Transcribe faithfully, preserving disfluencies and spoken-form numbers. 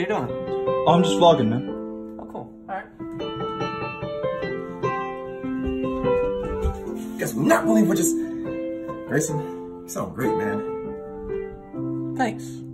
you doing? Oh, I'm just vlogging, man. Oh, cool. Alright. Guess not believe we're just... Grayson, you sound great, man. Thanks.